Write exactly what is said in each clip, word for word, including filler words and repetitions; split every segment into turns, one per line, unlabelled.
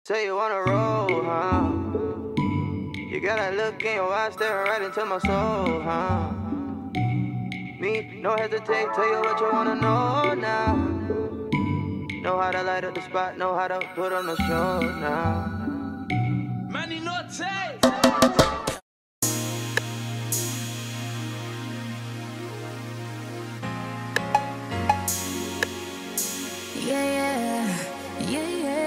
Say you wanna roll, huh? You got that look in your eyes staring right into my soul, huh? Me, no hesitate, tell you what you wanna know now. Know how to light up the spot, know how to put on the show now.
Money no taste.
Yeah, yeah, yeah, yeah.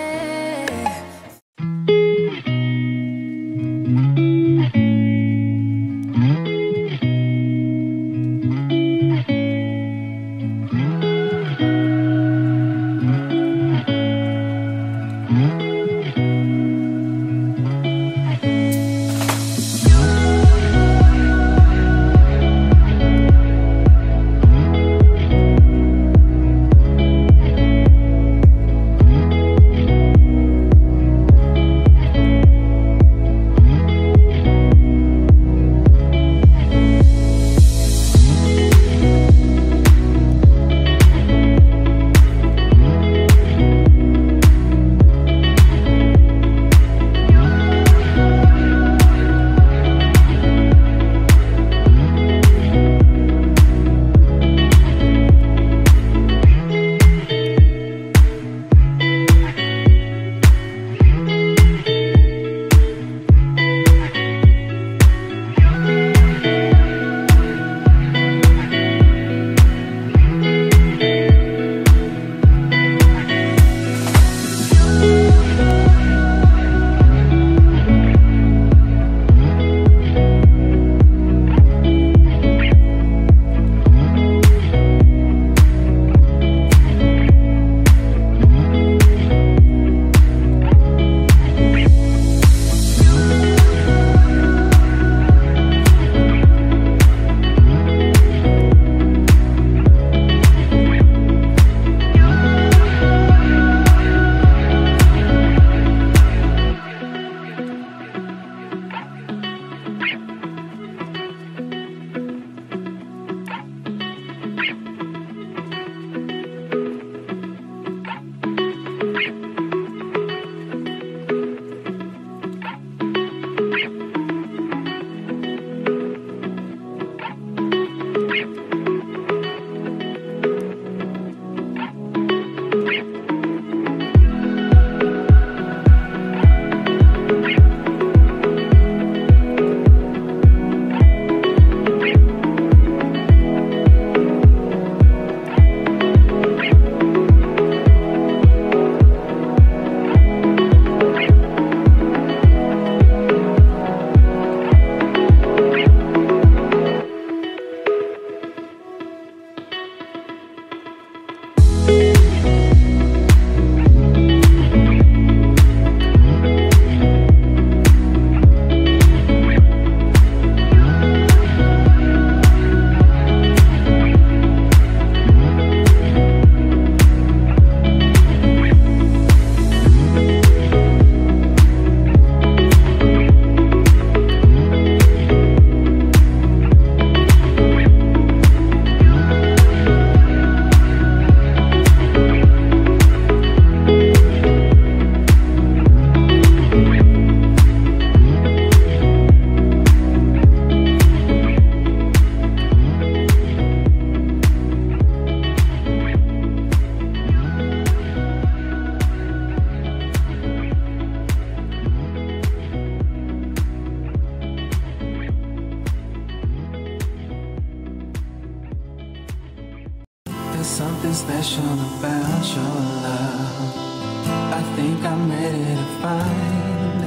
There's something special about your love. I think I'm ready to find.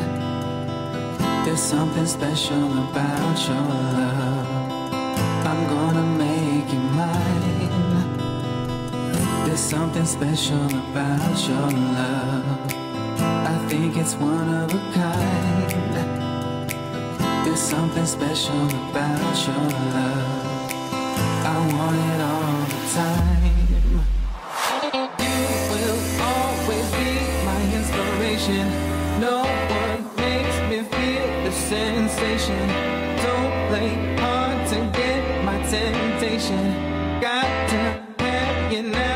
There's something special about your love. I'm gonna make you mine. There's something special about your love. I think it's one of a kind. There's something special about your love. I want it all the time. You will always be my inspiration. No one makes me feel the sensation. Don't play hard to get my temptation. Got to have you now.